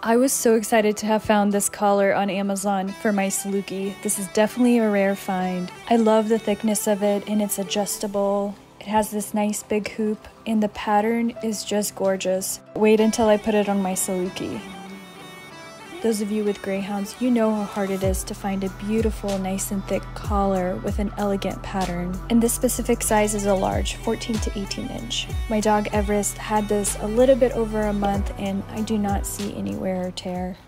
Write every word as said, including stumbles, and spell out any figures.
I was so excited to have found this collar on Amazon for my Saluki. This is definitely a rare find. I love the thickness of it and it's adjustable. It has this nice big hoop and the pattern is just gorgeous. Wait until I put it on my Saluki. Those of you with Greyhounds, you know how hard it is to find a beautiful, nice and thick collar with an elegant pattern. And this specific size is a large, fourteen to eighteen inch. My dog Everest had this a little bit over a month and I do not see any wear or tear.